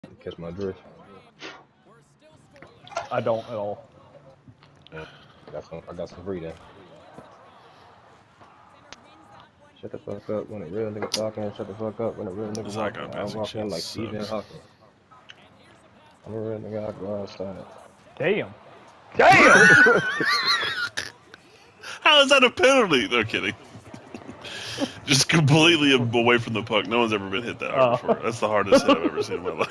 Catch my drift. I don't at all. I got some freedom. Shut the fuck up when a real nigga talking. Shut the fuck up when a real nigga walking. I walk in like Stephen Hawking. I'm a real nigga. I go outside. Damn. Damn. How is that a penalty? No kidding. Just completely away from the puck. No one's ever been hit that hard before. That's the hardest hit I've ever seen in my life.